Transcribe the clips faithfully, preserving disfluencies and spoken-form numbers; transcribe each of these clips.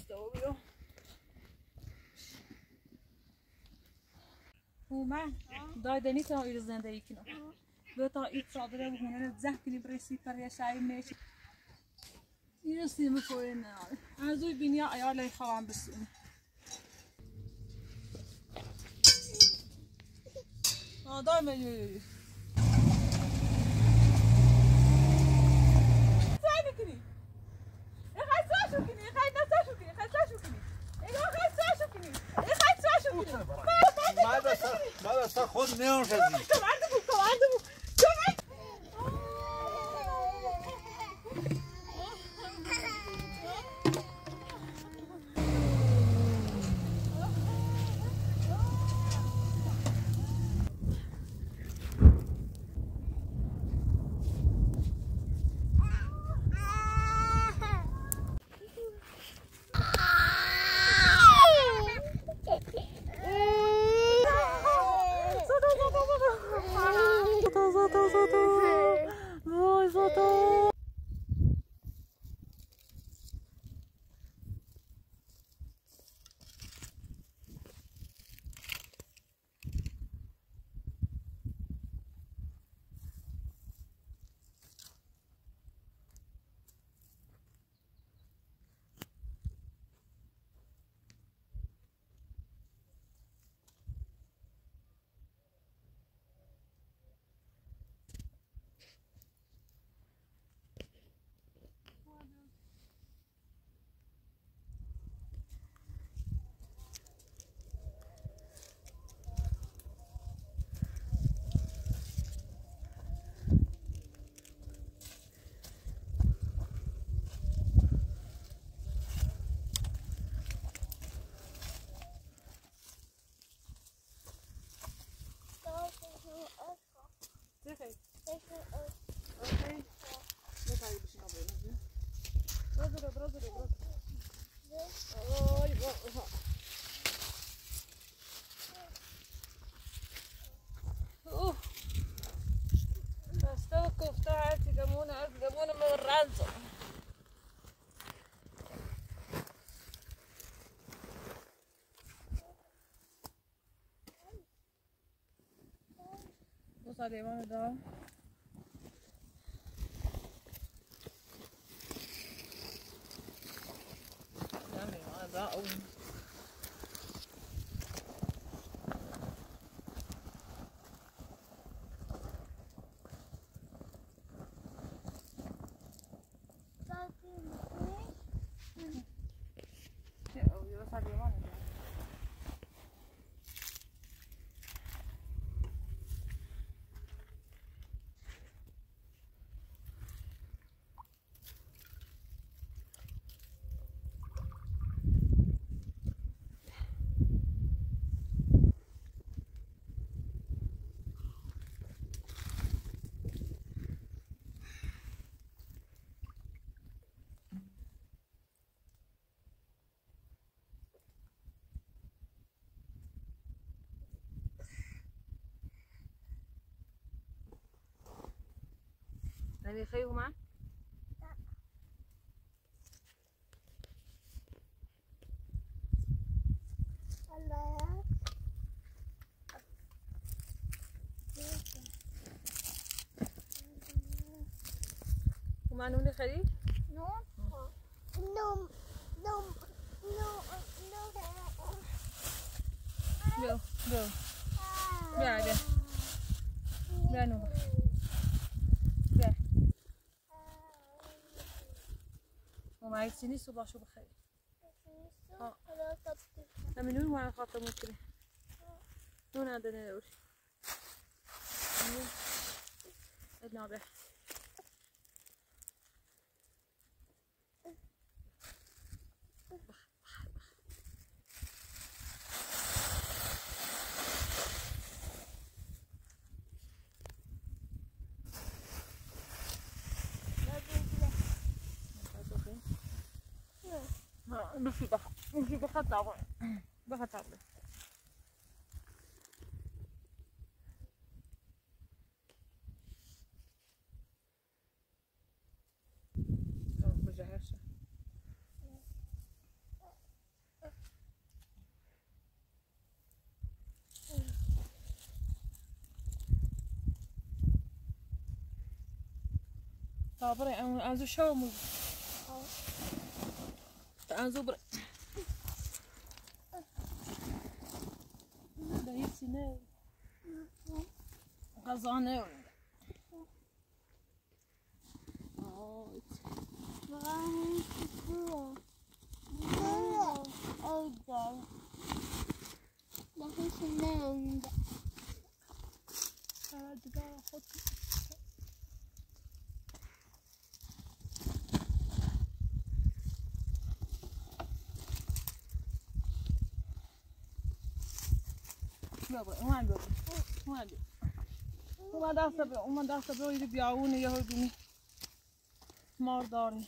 استوا بیرون اومد دایدنی تا ایر زندگی کنم دو تا ایت صادره بکنه زه کنی برسی پر شای میشه این سیم کوی نه از اوی بینیا ایال خوام بسون آ دای میلی سای کنی اخای ساشو کنی اخای نساشو کنی اخای ساشو کنی اخای ساشو کنی اخای ساشو کنی ما دستا خود نیان شدی کمانده بود کمانده بود کمانده Saremo da. Saremo da. Nani خيو معك؟ لا الله ومع نون خليل؟ نون نوم نوم نوم بيو بيو بيا بيا بيا نوم بيا وما يتسيني صباح شو بخير اه من نون وعلى خاطر ممكن نون عندنا نقول ادنا بيا نفسي بخ نفسي بخطأ بخطأ بجهزها تا برای از شو مو از بر ده هیچی نه غزانه بابا اومد بابا اومد اومد دست بابا اومد دست بابا یه بیاونه یه هر بینی مار داری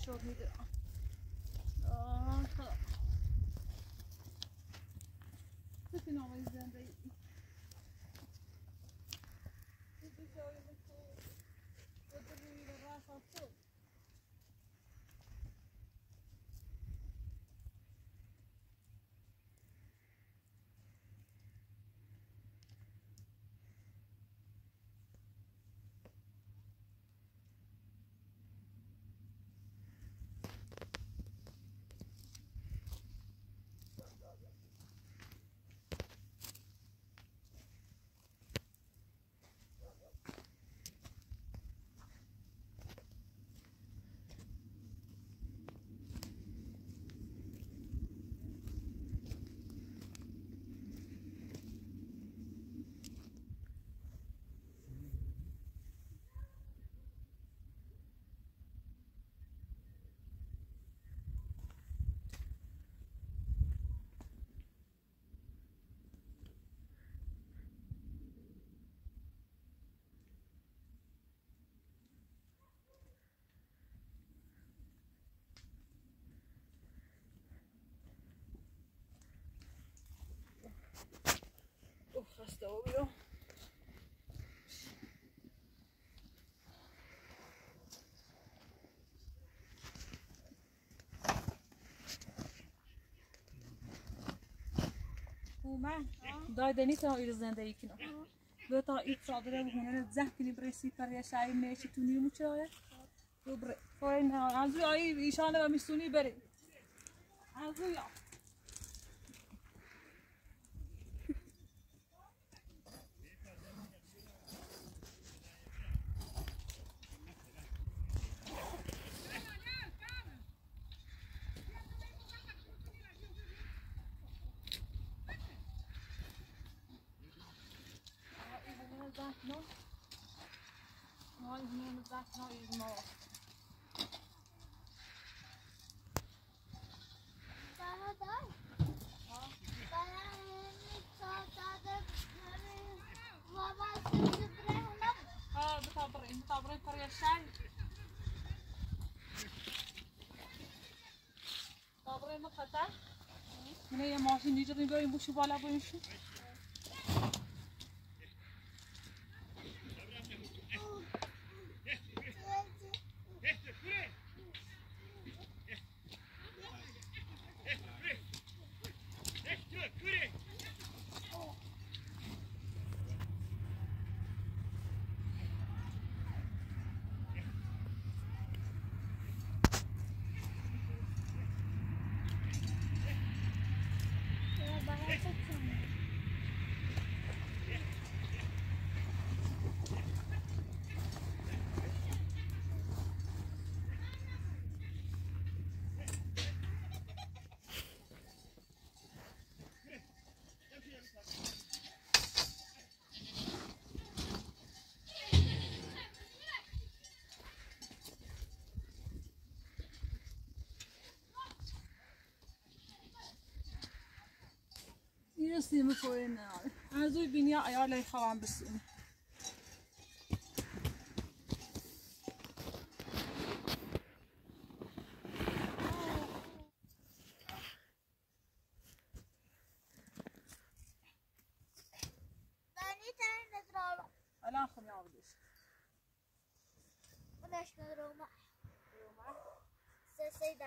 شد میدونم آه خدا بسین آقای زنده ای بسین آقای زنده ای بسین آقای زنده ای خسته بودم اومد دای دنی تا ایر زندگی کنم دو تا ایت صادره بگونه زه کنی برسی پریه شایی میشی تو نیمو چرایه دو بر فاین ازوی آیی ایشانه و میسونی بری ازوی آ No, no, no, that's not even more. اه بتابرين بتابرين طريق الشاي بتابرين مقطع من هي ماشين يجري بيو يمشي بالا بيمشي يرسي مفورين عزوي بنيا عيال يخوان بالسوق الان خم يعودش وليش نروح سيدة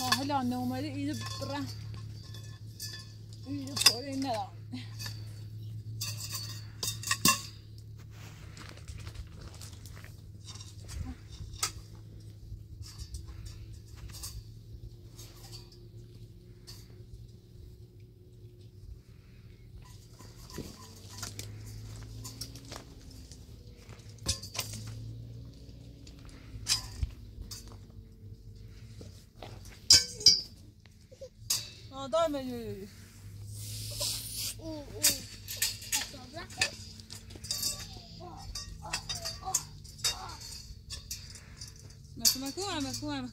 هلا نومالي إيد برا إيد فورينا لا دائما يو ماكو ماكو ماكو ماكو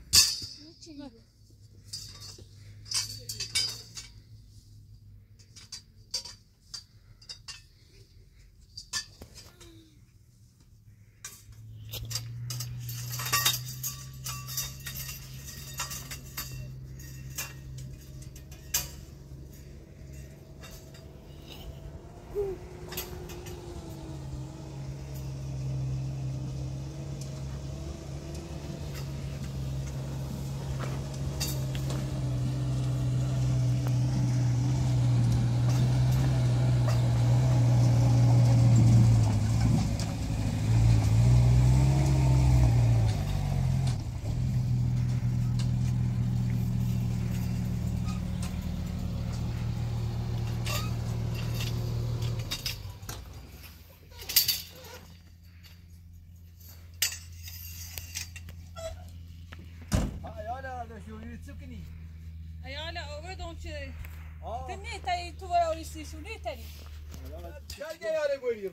أيالا أوردون شيء. تني تاي توارا وريسي شو ليه تاني؟ شارجة يا رجولي.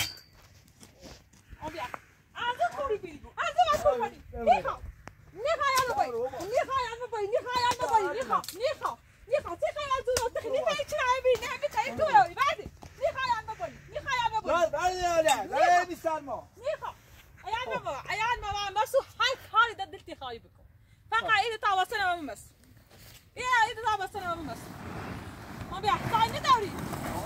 أبيع. أزا كوري بيجو. أزا ما شوفني. نيخا. نيخا يا نبي. نيخا يا نبي. نيخا يا نبي. نيخا. نيخا. نيخا. تيخا يا زوجة. تخلي تاي تلعب بي. نعم تاي توارا بعد. نيخا يا نبي. نيخا يا نبي. لا بعد يا لا. لا بيسالمه. نيخا. أيان نبي. أيان ما ما مسو هاي هاي ددلتي خايبكم. فقا إذا تواصلنا ما مس. إيه إذا تواصلنا ما مس. ما بيع. صاي نداري.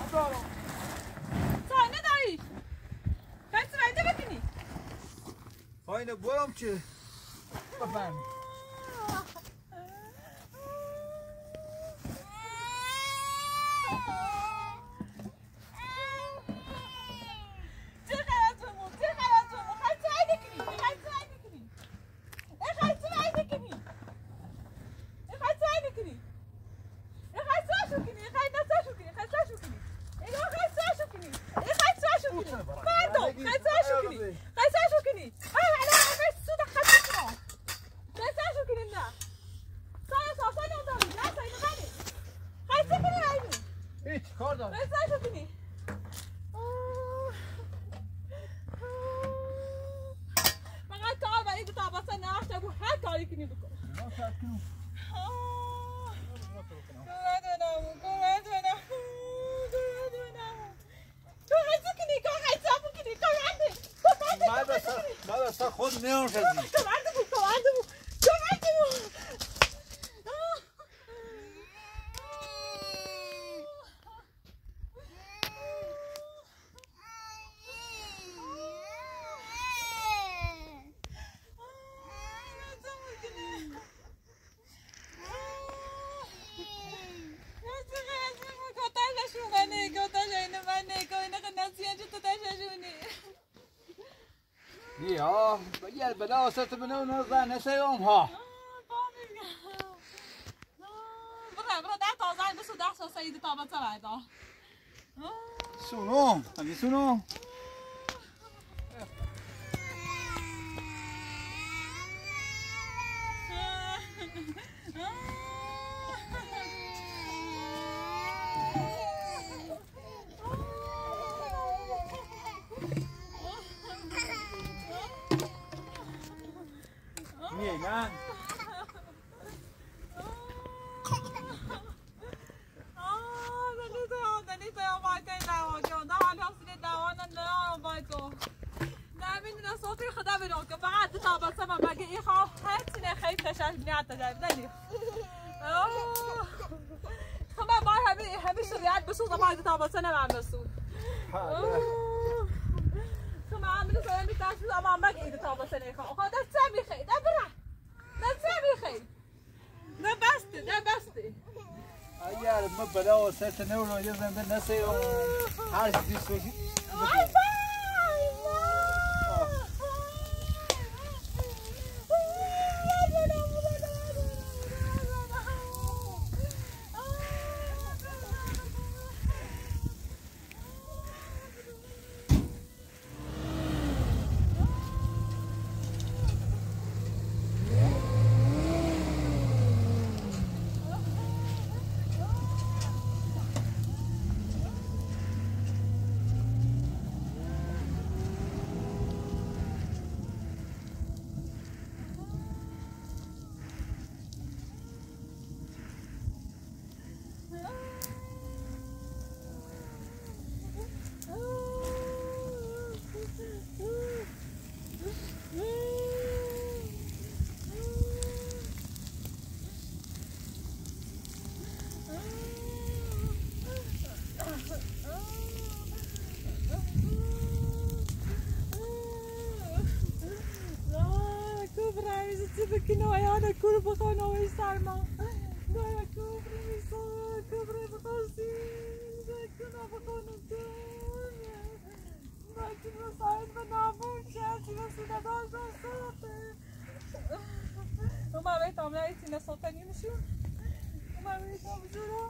صاي نداري. كنت ما عندي بكني. فاين بولم چه؟ بفهم. خود نیام شدی. Ja, hjälper det att sätta mig nu när vänner sig om ha. سيدي طابة سبعة سونو هذه سونو Niye lan? خما ما همه همه شریعت بسوز ما از تابا سنه من بسود خما عملو سوی میتاش اما مگ اید تابا سنه خوا خدا چه میخوای ده برا ده چه میخوای بلا وسط نور یه زنده نسه هر چیزی سوی که نوعیان کور بخوان آوی سرما نوعیان کور میسان کبره بخواستی کنا بخوانم کن ماکی بساید به نابون شرسی بسیده داشت بساته اومه بیتام نه ایتی نساته نیمشون اومه بیتام جورا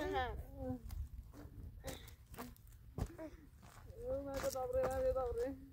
Dobre, dobre.